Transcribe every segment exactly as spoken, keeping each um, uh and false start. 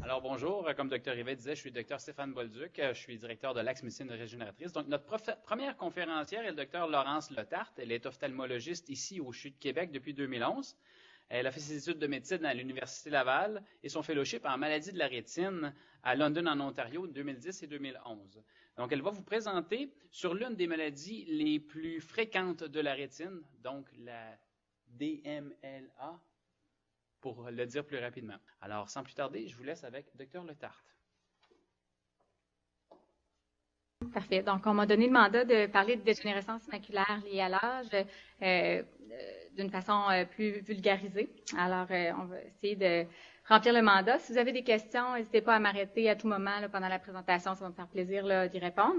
Alors bonjour, comme Dr Rivet disait, je suis le Dr Stéphane Bolduc, je suis directeur de l'Axe Médecine Régénératrice. Donc notre première conférencière est le Dr Laurence Letarte. Elle est ophtalmologiste ici au C H U de Québec depuis deux mille onze. Elle a fait ses études de médecine à l'Université Laval et son fellowship en maladie de la rétine à London en Ontario en deux mille dix et deux mille onze. Donc elle va vous présenter sur l'une des maladies les plus fréquentes de la rétine, donc la D M L A. Pour le dire plus rapidement. Alors, sans plus tarder, je vous laisse avec Dr Letarte. Parfait. Donc, on m'a donné le mandat de parler de dégénérescence maculaire liée à l'âge euh, euh, d'une façon euh, plus vulgarisée. Alors, euh, on va essayer de remplir le mandat. Si vous avez des questions, n'hésitez pas à m'arrêter à tout moment là, pendant la présentation. Ça va me faire plaisir d'y répondre.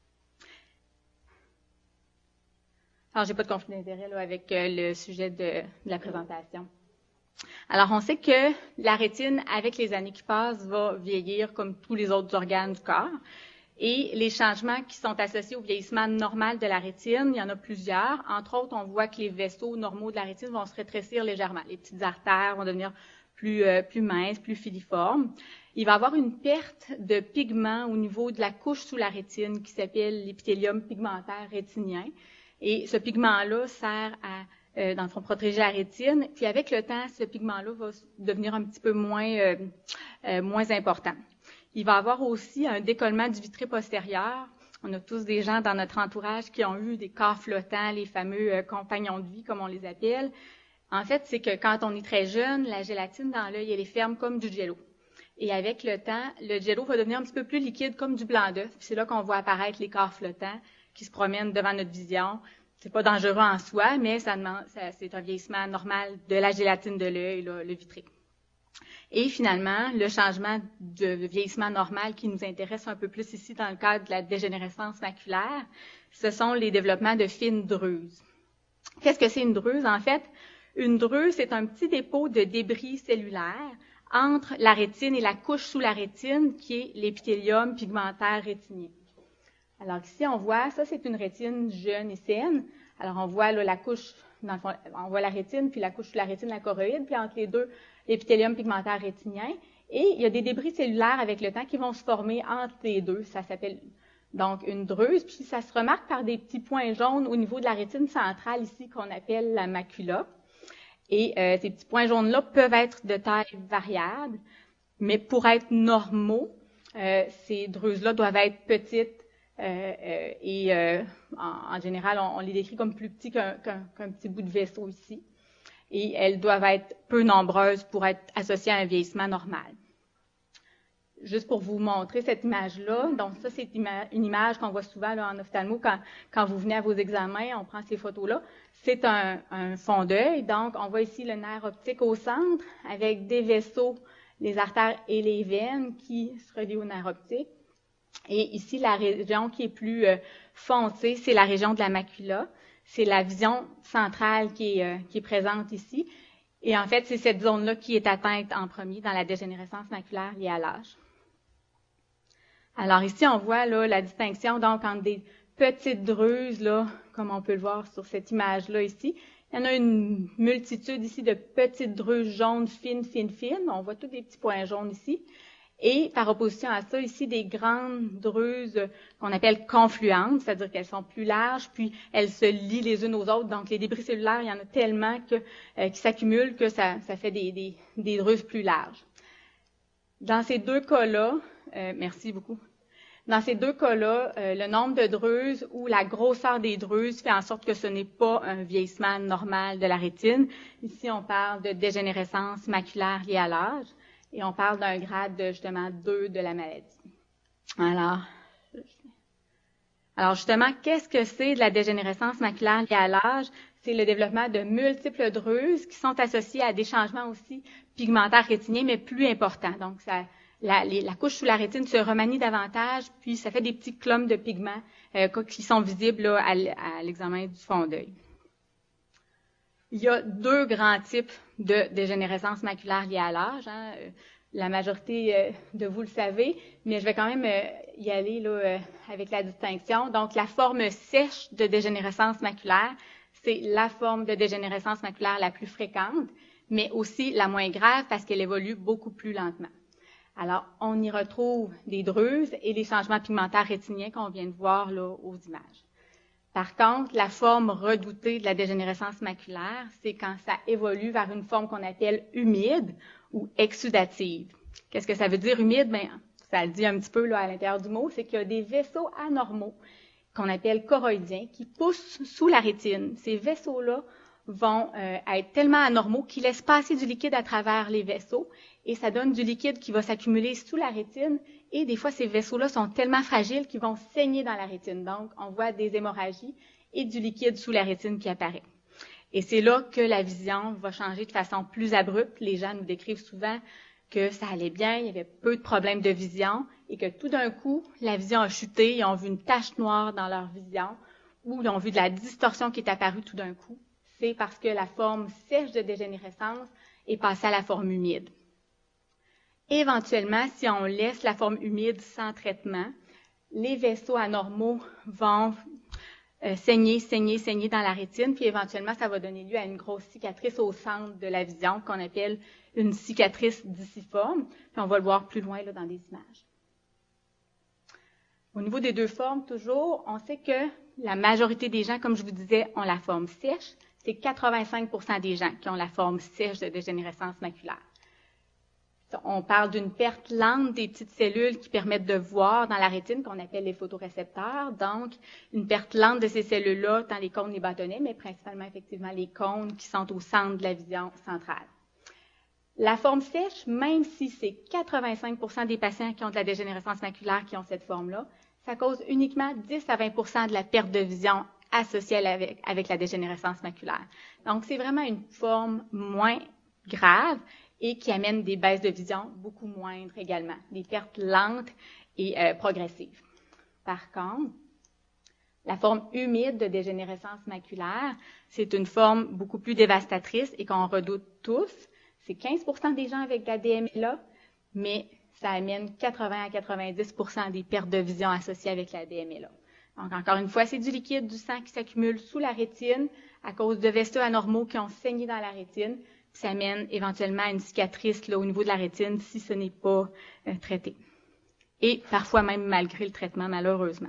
Alors, j'ai pas de conflit d'intérêt là, avec euh, le sujet de, de la présentation. Alors, on sait que la rétine, avec les années qui passent, va vieillir comme tous les autres organes du corps. Et les changements qui sont associés au vieillissement normal de la rétine, il y en a plusieurs. Entre autres, on voit que les vaisseaux normaux de la rétine vont se rétrécir légèrement. Les petites artères vont devenir plus, euh, plus minces, plus filiformes. Il va y avoir une perte de pigments au niveau de la couche sous la rétine qui s'appelle l'épithélium pigmentaire rétinien. Et ce pigment-là sert à Euh, dans le fond, protéger la rétine. Puis avec le temps, ce pigment-là va devenir un petit peu moins, euh, euh, moins important. Il va y avoir aussi un décollement du vitré postérieur. On a tous des gens dans notre entourage qui ont eu des corps flottants, les fameux euh, compagnons de vie, comme on les appelle. En fait, c'est que quand on est très jeune, la gélatine dans l'œil, elle est ferme comme du jello. Et avec le temps, le jello va devenir un petit peu plus liquide comme du blanc d'œuf. C'est là qu'on voit apparaître les corps flottants qui se promènent devant notre vision. C'est pas dangereux en soi, mais ça demande, ça, c'est un vieillissement normal de la gélatine de l'œil, le vitré. Et finalement, le changement de vieillissement normal qui nous intéresse un peu plus ici dans le cadre de la dégénérescence maculaire, ce sont les développements de fines dreuses. Qu'est-ce que c'est une dreuse? En fait, une dreuse, c'est un petit dépôt de débris cellulaires entre la rétine et la couche sous la rétine, qui est l'épithélium pigmentaire rétinien. Alors ici, on voit, ça c'est une rétine jeune et saine. Alors on voit là, la couche, dans le fond, on voit la rétine, puis la couche sous la rétine, la choroïde, puis entre les deux, l'épithélium pigmentaire rétinien. Et il y a des débris cellulaires avec le temps qui vont se former entre les deux. Ça s'appelle donc une dreuse, puis ça se remarque par des petits points jaunes au niveau de la rétine centrale ici, qu'on appelle la macula. Et euh, ces petits points jaunes-là peuvent être de taille variable, mais pour être normaux, euh, ces dreuses-là doivent être petites, Euh, euh, et euh, en, en général, on, on les décrit comme plus petits qu'un, qu'un, qu'un petit bout de vaisseau ici. Et elles doivent être peu nombreuses pour être associées à un vieillissement normal. Juste pour vous montrer cette image-là, donc ça, c'est une image qu'on voit souvent là, en ophtalmo quand, quand vous venez à vos examens, on prend ces photos-là. C'est un, un fond d'œil, donc on voit ici le nerf optique au centre avec des vaisseaux, les artères et les veines qui se relient au nerf optique. Et ici, la région qui est plus euh, foncée, c'est la région de la macula. C'est la vision centrale qui est, euh, qui est présente ici. Et en fait, c'est cette zone-là qui est atteinte en premier dans la dégénérescence maculaire liée à l'âge. Alors ici, on voit là, la distinction donc entre des petites dreuses, là, comme on peut le voir sur cette image-là ici. Il y en a une multitude ici de petites dreuses jaunes fines, fines, fines. On voit tous des petits points jaunes ici. Et par opposition à ça, ici, des grandes dreuses qu'on appelle confluentes, c'est-à-dire qu'elles sont plus larges, puis elles se lient les unes aux autres. Donc, les débris cellulaires, il y en a tellement que, euh, qui s'accumulent que ça, ça fait des, des, des dreuses plus larges. Dans ces deux cas-là, euh, merci beaucoup. Dans ces deux cas-là, euh, le nombre de dreuses ou la grosseur des dreuses fait en sorte que ce n'est pas un vieillissement normal de la rétine. Ici, on parle de dégénérescence maculaire liée à l'âge. Et on parle d'un grade de, justement, deux de la maladie. Alors, alors justement, qu'est-ce que c'est de la dégénérescence maculaire liée à l'âge? C'est le développement de multiples dreuses qui sont associées à des changements aussi pigmentaires rétiniens, mais plus importants. Donc, ça, la, les, la couche sous la rétine se remanie davantage, puis ça fait des petits clomes de pigments euh, qui sont visibles là, à, à l'examen du fond d'œil. Il y a deux grands types de dégénérescence maculaire liée à l'âge. Hein. La majorité euh, de vous le savez, mais je vais quand même euh, y aller là, euh, avec la distinction. Donc, la forme sèche de dégénérescence maculaire, c'est la forme de dégénérescence maculaire la plus fréquente, mais aussi la moins grave parce qu'elle évolue beaucoup plus lentement. Alors, on y retrouve des dreuses et les changements pigmentaires rétiniens qu'on vient de voir là, aux images. Par contre, la forme redoutée de la dégénérescence maculaire, c'est quand ça évolue vers une forme qu'on appelle humide ou exsudative. Qu'est-ce que ça veut dire humide? Bien, ça le dit un petit peu là, à l'intérieur du mot, c'est qu'il y a des vaisseaux anormaux qu'on appelle choroïdiens qui poussent sous la rétine. Ces vaisseaux-là vont euh, être tellement anormaux qu'ils laissent passer du liquide à travers les vaisseaux et ça donne du liquide qui va s'accumuler sous la rétine et des fois ces vaisseaux-là sont tellement fragiles qu'ils vont saigner dans la rétine. Donc, on voit des hémorragies et du liquide sous la rétine qui apparaît. Et c'est là que la vision va changer de façon plus abrupte. Les gens nous décrivent souvent que ça allait bien, il y avait peu de problèmes de vision et que tout d'un coup, la vision a chuté, ils ont vu une tache noire dans leur vision ou ils ont vu de la distorsion qui est apparue tout d'un coup. C'est parce que la forme sèche de dégénérescence est passée à la forme humide. Éventuellement, si on laisse la forme humide sans traitement, les vaisseaux anormaux vont euh, saigner, saigner, saigner dans la rétine, puis éventuellement, ça va donner lieu à une grosse cicatrice au centre de la vision qu'on appelle une cicatrice disciforme, puis on va le voir plus loin là, dans des images. Au niveau des deux formes, toujours, on sait que la majorité des gens, comme je vous disais, ont la forme sèche. C'est quatre-vingt-cinq pour cent des gens qui ont la forme sèche de dégénérescence maculaire. On parle d'une perte lente des petites cellules qui permettent de voir dans la rétine, qu'on appelle les photorécepteurs. Donc, une perte lente de ces cellules-là, tant les cônes, les bâtonnets, mais principalement, effectivement, les cônes qui sont au centre de la vision centrale. La forme sèche, même si c'est quatre-vingt-cinq pour cent des patients qui ont de la dégénérescence maculaire qui ont cette forme-là, ça cause uniquement dix à vingt pour cent de la perte de vision associée avec, avec la dégénérescence maculaire. Donc, c'est vraiment une forme moins grave et qui amène des baisses de vision beaucoup moindres également, des pertes lentes et euh, progressives. Par contre, la forme humide de dégénérescence maculaire, c'est une forme beaucoup plus dévastatrice et qu'on redoute tous. C'est quinze pour cent des gens avec de la D M L A, mais ça amène quatre-vingts à quatre-vingt-dix pour cent des pertes de vision associées avec la D M L A. Donc, encore une fois, c'est du liquide, du sang qui s'accumule sous la rétine à cause de vaisseaux anormaux qui ont saigné dans la rétine. Ça amène éventuellement à une cicatrice là, au niveau de la rétine si ce n'est pas euh, traité. Et parfois même malgré le traitement, malheureusement.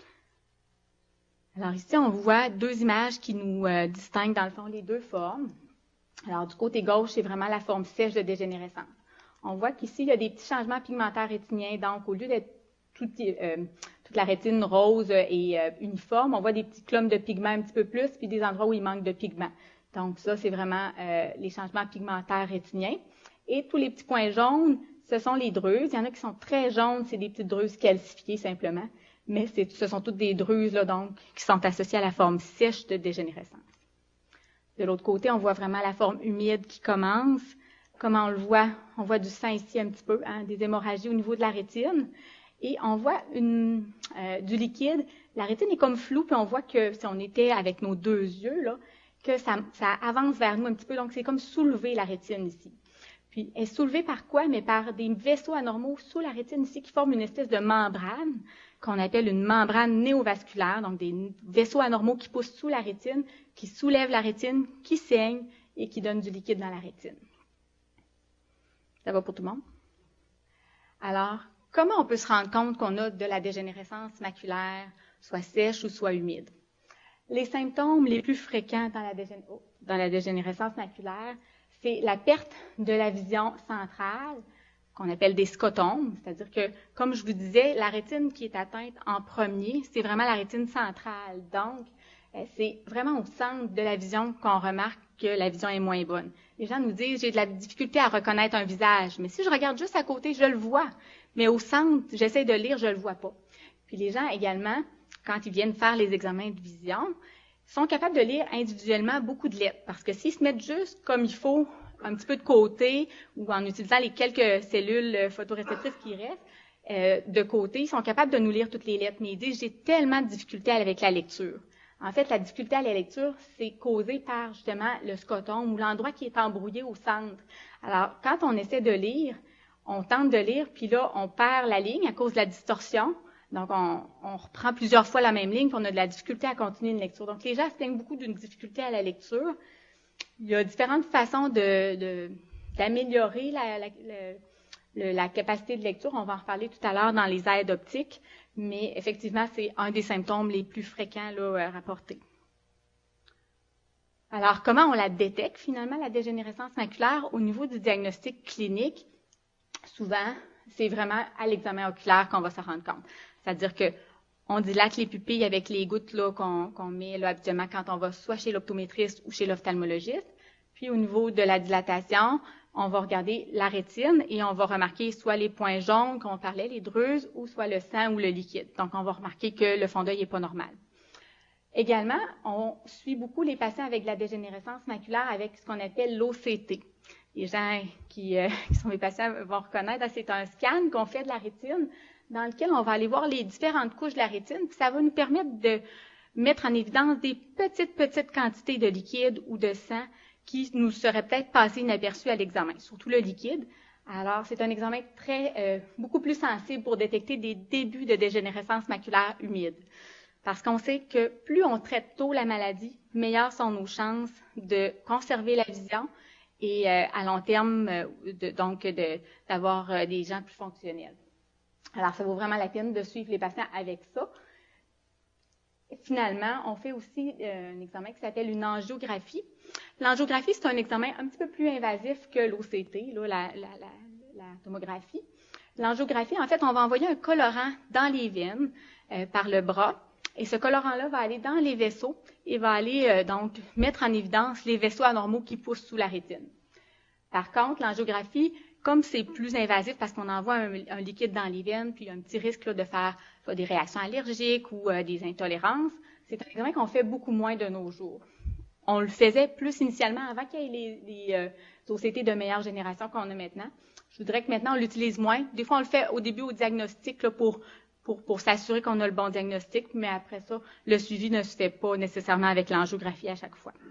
Alors ici, on voit deux images qui nous euh, distinguent dans le fond les deux formes. Alors du côté gauche, c'est vraiment la forme sèche de dégénérescence. On voit qu'ici, il y a des petits changements pigmentaires rétiniens. Donc, au lieu d'être tout, euh, toute la rétine rose et euh, uniforme, on voit des petits clumps de pigments un petit peu plus, puis des endroits où il manque de pigments. Donc, ça, c'est vraiment euh, les changements pigmentaires rétiniens. Et tous les petits points jaunes, ce sont les dreuses. Il y en a qui sont très jaunes, c'est des petites dreuses calcifiées simplement. Mais ce sont toutes des dreuses là, donc, qui sont associées à la forme sèche de dégénérescence. De l'autre côté, on voit vraiment la forme humide qui commence. Comment on le voit? On voit du sang ici un petit peu, hein, des hémorragies au niveau de la rétine. Et on voit une, euh, du liquide. La rétine est comme floue, puis on voit que si on était avec nos deux yeux, là, que ça, ça avance vers nous un petit peu. Donc, c'est comme soulever la rétine ici. Puis, elle est soulevée par quoi? Mais par des vaisseaux anormaux sous la rétine ici qui forment une espèce de membrane qu'on appelle une membrane néovasculaire. Donc, des vaisseaux anormaux qui poussent sous la rétine, qui soulèvent la rétine, qui saignent et qui donnent du liquide dans la rétine. Ça va pour tout le monde? Alors, comment on peut se rendre compte qu'on a de la dégénérescence maculaire, soit sèche ou soit humide? Les symptômes les plus fréquents dans la, dégén- dans la dégénérescence maculaire, c'est la perte de la vision centrale, qu'on appelle des scotomes, c'est-à-dire que, comme je vous disais, la rétine qui est atteinte en premier, c'est vraiment la rétine centrale. Donc, c'est vraiment au centre de la vision qu'on remarque que la vision est moins bonne. Les gens nous disent, j'ai de la difficulté à reconnaître un visage, mais si je regarde juste à côté, je le vois. Mais au centre, j'essaie de lire, je le vois pas. Puis les gens également, quand ils viennent faire les examens de vision, sont capables de lire individuellement beaucoup de lettres. Parce que s'ils se mettent juste comme il faut, un petit peu de côté, ou en utilisant les quelques cellules photoréceptrices qui restent, euh, de côté, ils sont capables de nous lire toutes les lettres. Mais ils disent, j'ai tellement de difficultés avec la lecture. En fait, la difficulté à la lecture, c'est causé par, justement, le scotome ou l'endroit qui est embrouillé au centre. Alors, quand on essaie de lire, on tente de lire, puis là, on perd la ligne à cause de la distorsion. Donc, on, on reprend plusieurs fois la même ligne, puis on a de la difficulté à continuer une lecture. Donc, les gens se plaignent beaucoup d'une difficulté à la lecture. Il y a différentes façons de, de, d'améliorer la, la, la, Le, la capacité de lecture, on va en reparler tout à l'heure dans les aides optiques, mais effectivement, c'est un des symptômes les plus fréquents là, rapportés. Alors, comment on la détecte finalement, la dégénérescence maculaire? Au niveau du diagnostic clinique, souvent, c'est vraiment à l'examen oculaire qu'on va se rendre compte. C'est-à-dire que on dilate les pupilles avec les gouttes là, qu'on, qu'on met là, habituellement quand on va soit chez l'optométriste ou chez l'ophtalmologiste. Puis au niveau de la dilatation, on va regarder la rétine et on va remarquer soit les points jaunes qu'on parlait, les dreuses, ou soit le sang ou le liquide. Donc, on va remarquer que le fond d'œil n'est pas normal. Également, on suit beaucoup les patients avec de la dégénérescence maculaire avec ce qu'on appelle l'O C T. Les gens qui, euh, qui sont mes patients vont reconnaître, c'est un scan qu'on fait de la rétine dans lequel on va aller voir les différentes couches de la rétine, puis ça va nous permettre de mettre en évidence des petites, petites quantités de liquide ou de sang qui nous seraient peut-être passées inaperçues à l'examen, surtout le liquide. Alors, c'est un examen très, euh, beaucoup plus sensible pour détecter des débuts de dégénérescence maculaire humide. Parce qu'on sait que plus on traite tôt la maladie, meilleures sont nos chances de conserver la vision et euh, à long terme, euh, de, donc de, d'avoir euh, des gens plus fonctionnels. Alors, ça vaut vraiment la peine de suivre les patients avec ça. Et finalement, on fait aussi euh, un examen qui s'appelle une angiographie. L'angiographie, c'est un examen un petit peu plus invasif que l'O C T, là, la, la, la, la tomographie. L'angiographie, en fait, on va envoyer un colorant dans les veines euh, par le bras. Et ce colorant-là va aller dans les vaisseaux et va aller euh, donc mettre en évidence les vaisseaux anormaux qui poussent sous la rétine. Par contre, l'angiographie, comme c'est plus invasif parce qu'on envoie un, un liquide dans les veines, puis il y a un petit risque là, de faire soit des réactions allergiques ou euh, des intolérances, c'est un examen qu'on fait beaucoup moins de nos jours. On le faisait plus initialement avant qu'il y ait les, les euh, O C T de meilleure génération qu'on a maintenant. Je voudrais que maintenant on l'utilise moins. Des fois, on le fait au début au diagnostic là, pour pour, pour s'assurer qu'on a le bon diagnostic, mais après ça, le suivi ne se fait pas nécessairement avec l'angiographie à chaque fois.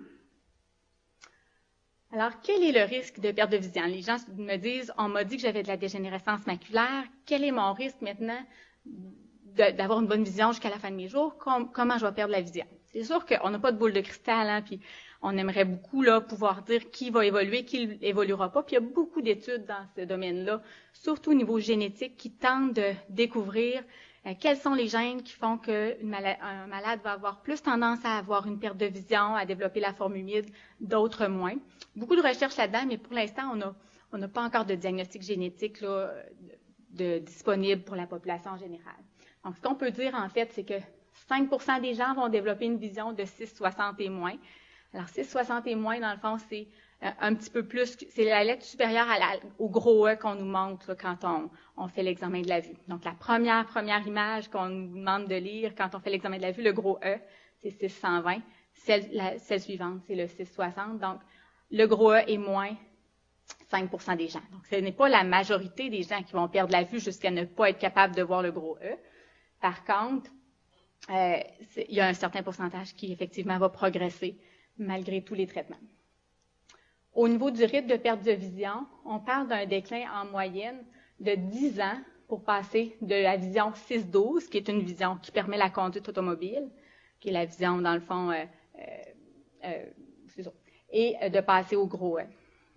Alors, quel est le risque de perte de vision? Les gens me disent, on m'a dit que j'avais de la dégénérescence maculaire, quel est mon risque maintenant de, d'avoir une bonne vision jusqu'à la fin de mes jours? Com- comment je vais perdre la vision? C'est sûr qu'on n'a pas de boule de cristal, hein, puis on aimerait beaucoup là, pouvoir dire qui va évoluer, qui n'évoluera pas. Puis il y a beaucoup d'études dans ce domaine-là, surtout au niveau génétique, qui tentent de découvrir euh, quels sont les gènes qui font qu'un malade, malade va avoir plus tendance à avoir une perte de vision, à développer la forme humide, d'autres moins. Beaucoup de recherches là-dedans, mais pour l'instant, on n'a on n'a pas encore de diagnostic génétique là, de, de, disponible pour la population en général. Donc, ce qu'on peut dire, en fait, c'est que cinq pour cent des gens vont développer une vision de six soixante et moins. Alors, six soixante et moins, dans le fond, c'est euh, un petit peu plus, c'est la lettre supérieure à la, au gros E qu'on nous montre là, quand on, on fait l'examen de la vue. Donc, la première, première image qu'on nous demande de lire quand on fait l'examen de la vue, le gros E, c'est six cent vingt. Celle, la, celle suivante, c'est le six soixante. Donc, le gros E est moins cinq pour cent des gens. Donc, ce n'est pas la majorité des gens qui vont perdre la vue jusqu'à ne pas être capable de voir le gros E. Par contre, euh, il y a un certain pourcentage qui, effectivement, va progresser malgré tous les traitements. Au niveau du rythme de perte de vision, on parle d'un déclin en moyenne de dix ans pour passer de la vision six douze, qui est une vision qui permet la conduite automobile, qui est la vision, dans le fond, euh, euh, euh, c'est ça, et de passer au gros E.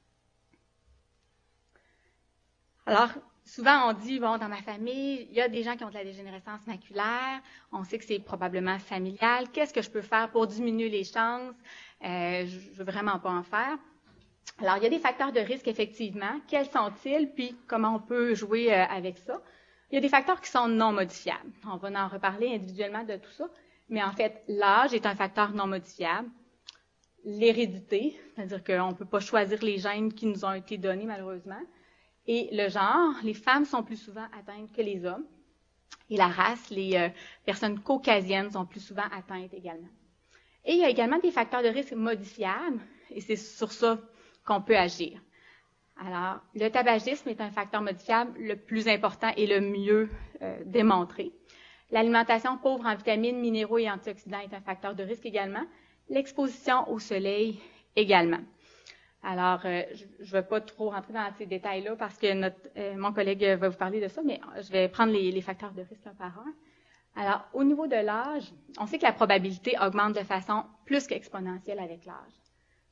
Alors, souvent, on dit, bon, dans ma famille, il y a des gens qui ont de la dégénérescence maculaire, on sait que c'est probablement familial. Qu'est-ce que je peux faire pour diminuer les chances? Euh, je ne veux vraiment pas en faire. Alors, il y a des facteurs de risque, effectivement. Quels sont-ils? Puis, comment on peut jouer euh, avec ça? Il y a des facteurs qui sont non modifiables. On va en reparler individuellement de tout ça. Mais en fait, l'âge est un facteur non modifiable. L'hérédité, c'est-à-dire qu'on ne peut pas choisir les gènes qui nous ont été donnés, malheureusement. Et le genre, les femmes sont plus souvent atteintes que les hommes. Et la race, les euh, personnes caucasiennes sont plus souvent atteintes également. Et il y a également des facteurs de risque modifiables, et c'est sur ça qu'on peut agir. Alors, le tabagisme est un facteur modifiable le plus important et le mieux euh, démontré. L'alimentation pauvre en vitamines, minéraux et antioxydants est un facteur de risque également. L'exposition au soleil également. Alors, euh, je ne vais pas trop rentrer dans ces détails-là parce que notre, euh, mon collègue va vous parler de ça, mais je vais prendre les, les facteurs de risque un par un. Alors, au niveau de l'âge, on sait que la probabilité augmente de façon plus qu'exponentielle avec l'âge. Alors,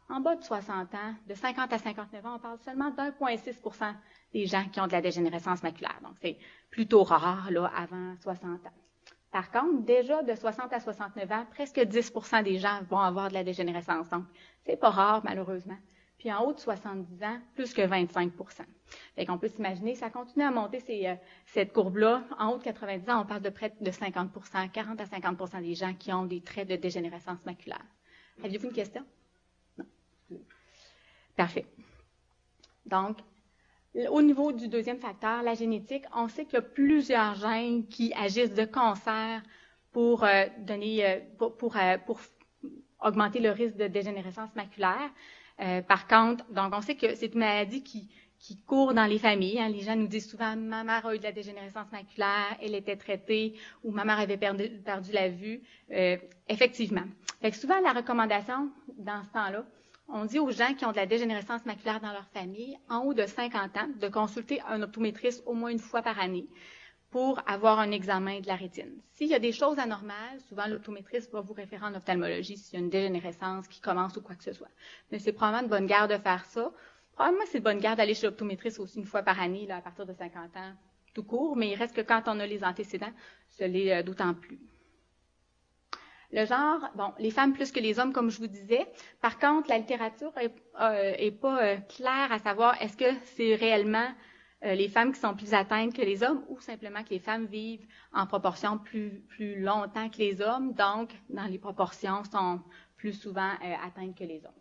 en bas de soixante ans, de cinquante à cinquante-neuf ans, on parle seulement d'un virgule six pour cent des gens qui ont de la dégénérescence maculaire. Donc, c'est plutôt rare là, avant soixante ans. Par contre, déjà de soixante à soixante-neuf ans, presque dix pour cent des gens vont avoir de la dégénérescence. Donc, c'est pas rare, malheureusement. Puis en haut de soixante-dix ans, plus que vingt-cinq pour cent. Fait qu'on peut s'imaginer, ça continue à monter ces, euh, cette courbe-là. En haut de quatre-vingt-dix ans, on parle de près de cinquante pour cent, quarante à cinquante pour cent des gens qui ont des traits de dégénérescence maculaire. Aviez-vous une question? Non. Parfait. Donc, au niveau du deuxième facteur, la génétique, on sait qu'il y a plusieurs gènes qui agissent de concert pour euh, donner, euh, pour, pour, euh, pour augmenter le risque de dégénérescence maculaire. Euh, par contre, donc on sait que c'est une maladie qui, qui court dans les familles. Hein. Les gens nous disent souvent « ma mère a eu de la dégénérescence maculaire, elle était traitée » ou « ma mère avait perdu, perdu la vue euh, ». Effectivement. Fait que souvent, la recommandation dans ce temps-là, on dit aux gens qui ont de la dégénérescence maculaire dans leur famille, en haut de cinquante ans, de consulter un optométriste au moins une fois par année pour avoir un examen de la rétine. S'il y a des choses anormales, souvent l'optométriste va vous référer en ophtalmologie s'il y a une dégénérescence qui commence ou quoi que ce soit. Mais c'est probablement de bonne garde de faire ça. Probablement c'est de bonne garde d'aller chez l'optométriste aussi une fois par année, là, à partir de cinquante ans, tout court, mais il reste que quand on a les antécédents, ce l'est euh, d'autant plus. Le genre, bon, les femmes plus que les hommes, comme je vous disais. Par contre, la littérature est, euh, est pas euh, claire à savoir est-ce que c'est réellement euh, les femmes qui sont plus atteintes que les hommes ou simplement que les femmes vivent en proportion plus, plus longtemps que les hommes, donc dans les proportions sont plus souvent euh, atteintes que les hommes.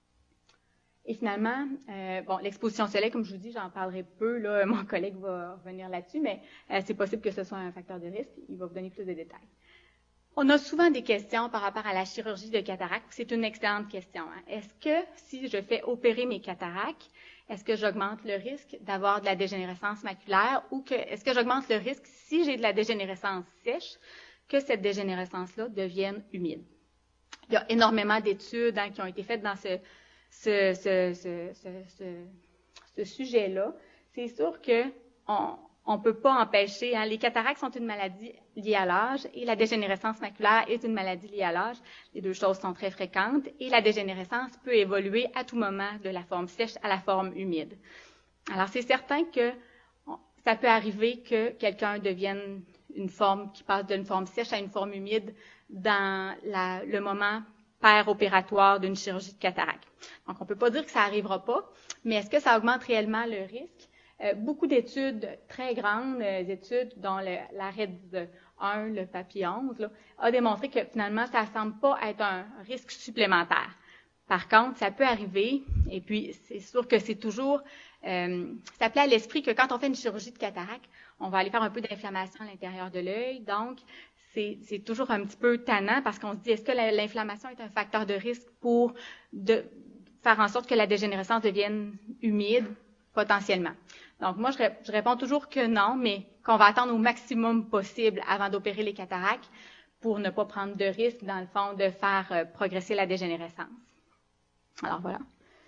Et finalement, euh, bon, l'exposition au soleil, comme je vous dis, j'en parlerai peu, là, mon collègue va revenir là-dessus, mais euh, c'est possible que ce soit un facteur de risque, il va vous donner plus de détails. On a souvent des questions par rapport à la chirurgie de cataracte. C'est une excellente question. Hein. Est-ce que si je fais opérer mes cataractes, est-ce que j'augmente le risque d'avoir de la dégénérescence maculaire ou que est-ce que j'augmente le risque si j'ai de la dégénérescence sèche que cette dégénérescence-là devienne humide? Il y a énormément d'études hein, qui ont été faites dans ce, ce, ce, ce, ce, ce, ce sujet-là. C'est sûr que on On ne peut pas empêcher. Hein, les cataractes sont une maladie liée à l'âge et la dégénérescence maculaire est une maladie liée à l'âge. Les deux choses sont très fréquentes et la dégénérescence peut évoluer à tout moment de la forme sèche à la forme humide. Alors, c'est certain que ça peut arriver que quelqu'un devienne une forme qui passe d'une forme sèche à une forme humide dans la, le moment péropératoire d'une chirurgie de cataracte. Donc, on ne peut pas dire que ça n'arrivera pas, mais est-ce que ça augmente réellement le risque? Euh, beaucoup d'études très grandes, euh, études dont le, la R E D S un, le papier onze, là, a démontré que finalement, ça ne semble pas être un risque supplémentaire. Par contre, ça peut arriver, et puis c'est sûr que c'est toujours, euh, ça plaît à l'esprit que quand on fait une chirurgie de cataracte, on va aller faire un peu d'inflammation à l'intérieur de l'œil, donc c'est, c'est toujours un petit peu tannant parce qu'on se dit, est-ce que la, l'inflammation est un facteur de risque pour de, faire en sorte que la dégénérescence devienne humide, potentiellement. Donc, moi, je, je réponds toujours que non, mais qu'on va attendre au maximum possible avant d'opérer les cataractes pour ne pas prendre de risque, dans le fond, de faire euh, progresser la dégénérescence. Alors, voilà.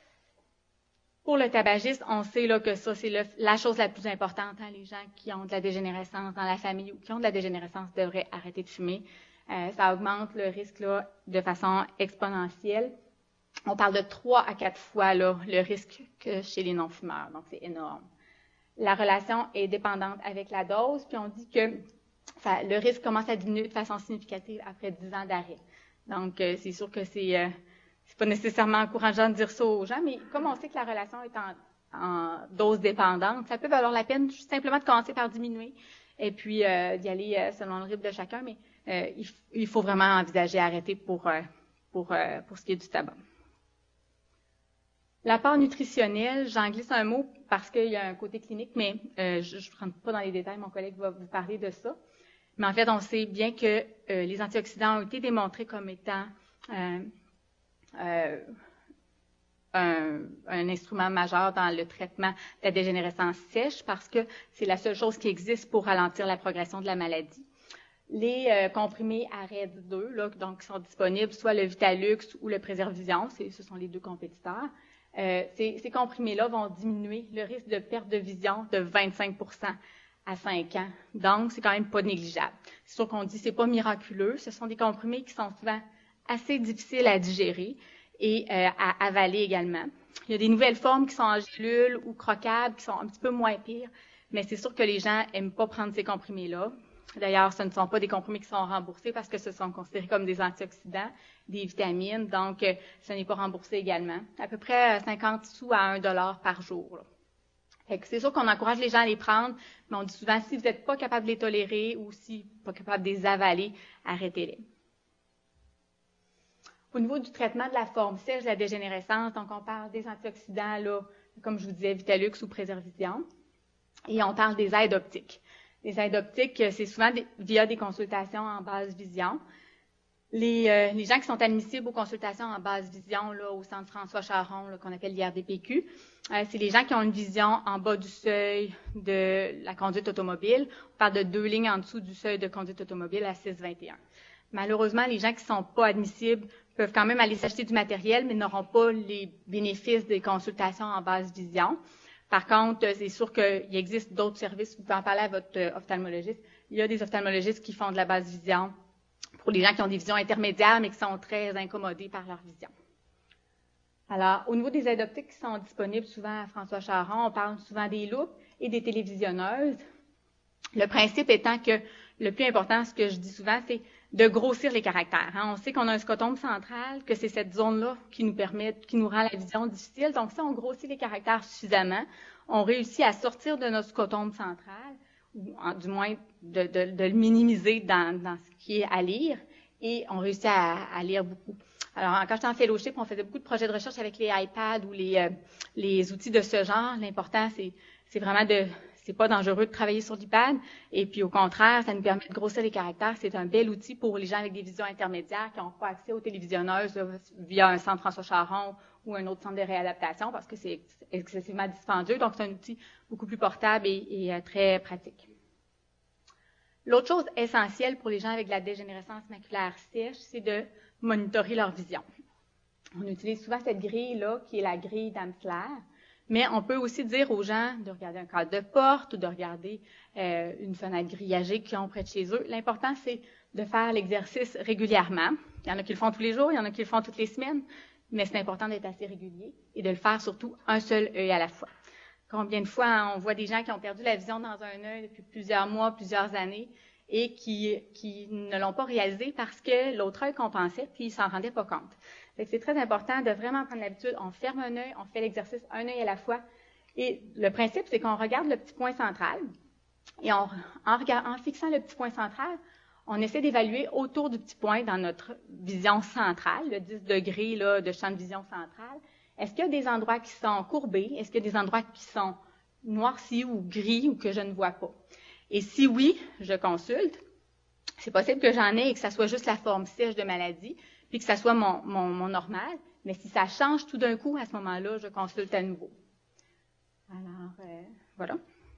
Pour le tabagisme, on sait là, que ça, c'est le, la chose la plus importante. Hein, les gens qui ont de la dégénérescence dans la famille ou qui ont de la dégénérescence devraient arrêter de fumer. Euh, ça augmente le risque là, de façon exponentielle. On parle de trois à quatre fois là, le risque que chez les non-fumeurs. Donc, c'est énorme. La relation est dépendante avec la dose, puis on dit que ça, le risque commence à diminuer de façon significative après dix ans d'arrêt. Donc, euh, c'est sûr que c'est, euh, c'est pas nécessairement encourageant de dire ça aux gens, mais comme on sait que la relation est en, en dose dépendante, ça peut valoir la peine simplement de commencer par diminuer et puis euh, d'y aller euh, selon le rythme de chacun, mais euh, il, il faut vraiment envisager arrêter pour, euh, pour, euh, pour ce qui est du tabac. L'apport nutritionnel, j'en glisse un mot parce qu'il y a un côté clinique, mais euh, je ne rentre pas dans les détails, mon collègue va vous parler de ça. Mais en fait, on sait bien que euh, les antioxydants ont été démontrés comme étant euh, euh, un, un instrument majeur dans le traitement de la dégénérescence sèche parce que c'est la seule chose qui existe pour ralentir la progression de la maladie. Les euh, comprimés à R E D S deux, là, donc, qui sont disponibles, soit le Vitalux ou le Préservision, c'est, ce sont les deux compétiteurs. Euh, ces, ces comprimés-là vont diminuer le risque de perte de vision de vingt-cinq pour cent à cinq ans. Donc, c'est quand même pas négligeable. C'est sûr qu'on dit que c'est pas miraculeux. Ce sont des comprimés qui sont souvent assez difficiles à digérer et euh, à avaler également. Il y a des nouvelles formes qui sont en gélules ou croquables, qui sont un petit peu moins pires, mais c'est sûr que les gens n'aiment pas prendre ces comprimés-là. D'ailleurs, ce ne sont pas des comprimés qui sont remboursés parce que ce sont considérés comme des antioxydants, des vitamines, donc euh, ce n'est pas remboursé également. À peu près cinquante sous à un dollar par jour. Là. Fait que c'est sûr qu'on encourage les gens à les prendre, mais on dit souvent, si vous n'êtes pas capable de les tolérer ou si pas capable de les avaler, arrêtez-les. Au niveau du traitement de la forme sèche de la dégénérescence, donc on parle des antioxydants, là, comme je vous disais, Vitalux ou Préservision, et on parle des aides optiques. Les aides optiques, c'est souvent des, via des consultations en basse vision. Les, euh, les gens qui sont admissibles aux consultations en basse vision là, au centre François Charon, là, qu'on appelle l'I R D P Q, euh, c'est les gens qui ont une vision en bas du seuil de la conduite automobile. On parle de deux lignes en dessous du seuil de conduite automobile à six vingt et un. Malheureusement, les gens qui ne sont pas admissibles peuvent quand même aller s'acheter du matériel, mais n'auront pas les bénéfices des consultations en basse vision. Par contre, c'est sûr qu'il existe d'autres services. Vous pouvez en parler à votre ophtalmologiste. Il y a des ophtalmologistes qui font de la basse vision pour les gens qui ont des visions intermédiaires, mais qui sont très incommodés par leur vision. Alors, au niveau des aides optiques qui sont disponibles souvent à François Charon, on parle souvent des loupes et des télévisionneuses. Le principe étant que le plus important, ce que je dis souvent, c'est de grossir les caractères. Hein. On sait qu'on a un scotome central, que c'est cette zone-là qui nous permet, qui nous rend la vision difficile. Donc, si on grossit les caractères suffisamment, on réussit à sortir de notre scotome central, ou en, du moins de, de, de le minimiser dans, dans ce qui est à lire, et on réussit à, à lire beaucoup. Alors, quand j'étais en fellowship, on faisait beaucoup de projets de recherche avec les iPads ou les, euh, les outils de ce genre. L'important, c'est, c'est vraiment de... C'est pas dangereux de travailler sur l'iPad. Et puis, au contraire, ça nous permet de grossir les caractères. C'est un bel outil pour les gens avec des visions intermédiaires qui n'ont pas accès aux télévisionneuses là, via un centre François Charon ou un autre centre de réadaptation parce que c'est excessivement dispendieux. Donc, c'est un outil beaucoup plus portable et, et euh, très pratique. L'autre chose essentielle pour les gens avec de la dégénérescence maculaire sèche, c'est de monitorer leur vision. On utilise souvent cette grille-là, qui est la grille d'Amsler. Mais on peut aussi dire aux gens de regarder un cadre de porte ou de regarder euh, une fenêtre grillagée qu'ils ont près de chez eux. L'important, c'est de faire l'exercice régulièrement. Il y en a qui le font tous les jours, il y en a qui le font toutes les semaines, mais c'est important d'être assez régulier et de le faire surtout un seul œil à la fois. Combien de fois hein, on voit des gens qui ont perdu la vision dans un œil depuis plusieurs mois, plusieurs années et qui, qui ne l'ont pas réalisé parce que l'autre œil compensait puis ils s'en rendaient pas compte. C'est très important de vraiment prendre l'habitude. On ferme un œil, on fait l'exercice un œil à la fois. Et le principe, c'est qu'on regarde le petit point central. Et on, en, regard, en fixant le petit point central, on essaie d'évaluer autour du petit point dans notre vision centrale, le dix degrés là, de champ de vision central. Est-ce qu'il y a des endroits qui sont courbés? Est-ce qu'il y a des endroits qui sont noircis ou gris ou que je ne vois pas? Et si oui, je consulte. C'est possible que j'en ai et que ça soit juste la forme sèche de maladie, puis que ça soit mon, mon, mon normal, mais si ça change tout d'un coup, à ce moment-là, je consulte à nouveau. Alors, euh, voilà.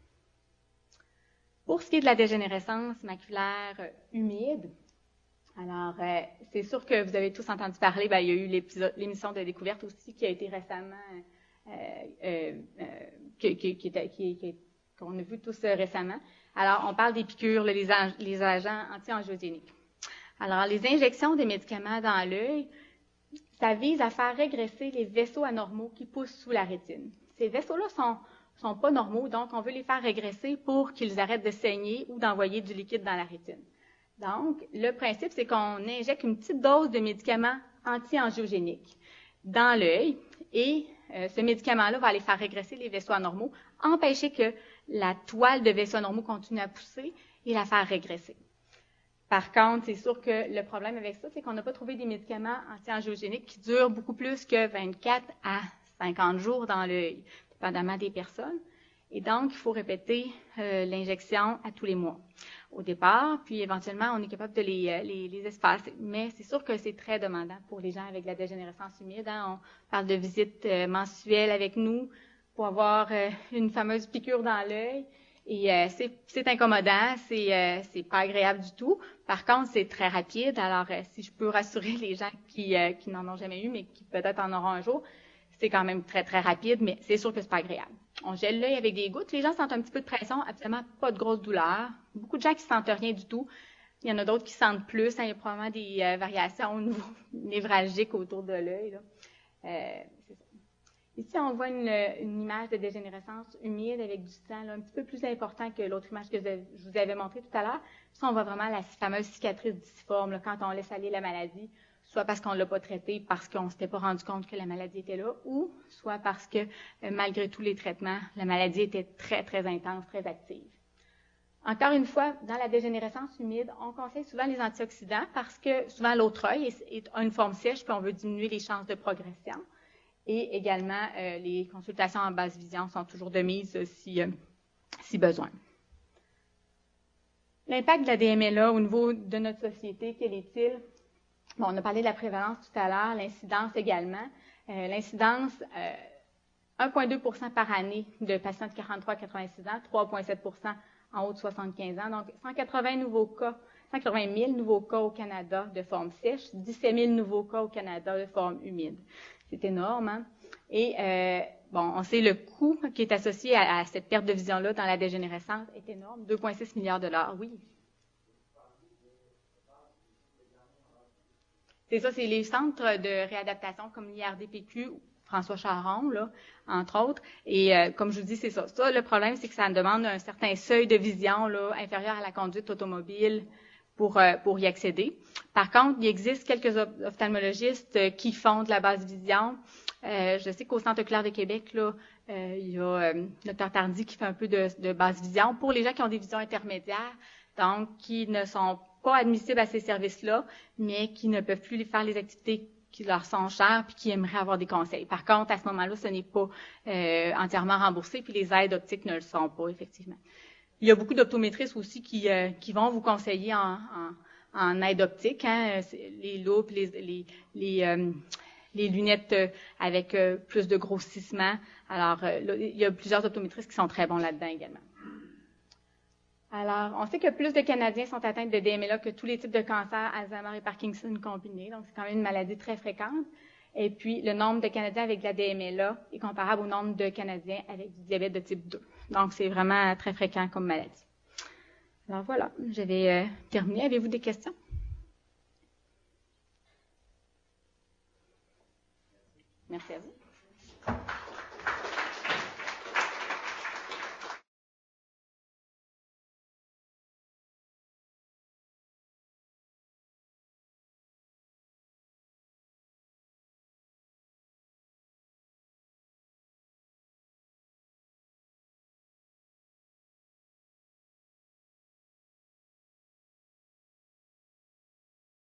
Pour ce qui est de la dégénérescence maculaire euh, humide, alors, euh, c'est sûr que vous avez tous entendu parler, ben, il y a eu l'émission de découverte aussi qui a été récemment, euh, euh, euh, qui, qui, qui, qui, qui, qu'on a vu tous euh, récemment. Alors, on parle des piqûres, les, les agents anti-angiogéniques. Alors, les injections des médicaments dans l'œil, ça vise à faire régresser les vaisseaux anormaux qui poussent sous la rétine. Ces vaisseaux-là sont, sont pas normaux, donc on veut les faire régresser pour qu'ils arrêtent de saigner ou d'envoyer du liquide dans la rétine. Donc, le principe, c'est qu'on injecte une petite dose de médicaments anti-angiogéniques dans l'œil et euh, ce médicament-là va aller faire régresser les vaisseaux anormaux, empêcher que la toile de vaisseaux anormaux continue à pousser et la faire régresser. Par contre, c'est sûr que le problème avec ça, c'est qu'on n'a pas trouvé des médicaments anti-angiogéniques qui durent beaucoup plus que vingt-quatre à cinquante jours dans l'œil, dépendamment des personnes. Et donc, il faut répéter euh, l'injection à tous les mois au départ, puis éventuellement, on est capable de les, les, les espacer. Mais c'est sûr que c'est très demandant pour les gens avec la dégénérescence humide. Hein. On parle de visites euh, mensuelles avec nous pour avoir euh, une fameuse piqûre dans l'œil. Et euh, c'est, c'est incommodant, c'est, euh, c'est pas agréable du tout. Par contre, c'est très rapide. Alors, euh, si je peux rassurer les gens qui, euh, qui n'en ont jamais eu, mais qui peut-être en auront un jour, c'est quand même très, très rapide, mais c'est sûr que c'est pas agréable. On gèle l'œil avec des gouttes. Les gens sentent un petit peu de pression, absolument pas de grosse douleur. Beaucoup de gens qui sentent rien du tout. Il y en a d'autres qui sentent plus. Hein, il y a probablement des euh, variations au niveau névralgique autour de l'œil. Là. Euh, c'est ça. Ici, on voit une, une image de dégénérescence humide avec du sang là, un petit peu plus important que l'autre image que je vous avais montrée tout à l'heure. Ça, on voit vraiment la fameuse cicatrice disciforme là, quand on laisse aller la maladie, soit parce qu'on ne l'a pas traitée, parce qu'on ne s'était pas rendu compte que la maladie était là, ou soit parce que, euh, malgré tous les traitements, la maladie était très, très intense, très active. Encore une fois, dans la dégénérescence humide, on conseille souvent les antioxydants parce que souvent l'autre œil est, est, a une forme sèche, puis on veut diminuer les chances de progression. Et également, euh, les consultations en basse vision sont toujours de mise euh, si, euh, si besoin. L'impact de la D M L A au niveau de notre société, quel est-il? Bon, on a parlé de la prévalence tout à l'heure, l'incidence également. Euh, l'incidence, euh, un virgule deux pour cent par année de patients de quarante-trois à quatre-vingt-six ans, trois virgule sept pour cent en haut de soixante-quinze ans. Donc, cent quatre-vingts nouveaux cas, cent quatre-vingt mille nouveaux cas au Canada de forme sèche, dix-sept mille nouveaux cas au Canada de forme humide. C'est énorme, hein? Et, euh, bon, on sait le coût qui est associé à, à cette perte de vision-là dans la dégénérescence est énorme, deux virgule six milliards de dollars, oui. C'est ça, c'est les centres de réadaptation comme l'I R D P Q, François Charon, là, entre autres. Et euh, comme je vous dis, c'est ça. Ça, le problème, c'est que ça demande un certain seuil de vision là, inférieur à la conduite automobile pour, euh, pour y accéder. Par contre, il existe quelques ophtalmologistes euh, qui font de la basse vision. Euh, je sais qu'au Centre oculaire de Québec, là, euh, il y a euh, docteur Tardy qui fait un peu de, de basse vision pour les gens qui ont des visions intermédiaires, donc qui ne sont pas admissibles à ces services-là, mais qui ne peuvent plus faire les activités qui leur sont chères puis qui aimeraient avoir des conseils. Par contre, à ce moment-là, ce n'est pas euh, entièrement remboursé, puis les aides optiques ne le sont pas, effectivement. Il y a beaucoup d'optométristes aussi qui, euh, qui vont vous conseiller en, en, en aide optique, hein, les loupes, les, les, les, euh, les lunettes avec euh, plus de grossissement. Alors, euh, là, il y a plusieurs optométristes qui sont très bons là-dedans également. Alors, on sait que plus de Canadiens sont atteints de D M L A que tous les types de cancers, Alzheimer et Parkinson combinés. Donc, c'est quand même une maladie très fréquente. Et puis, le nombre de Canadiens avec de la D M L A est comparable au nombre de Canadiens avec du diabète de type deux. Donc, c'est vraiment très fréquent comme maladie. Alors, voilà, je vais euh, terminer. Avez-vous des questions? Merci à vous.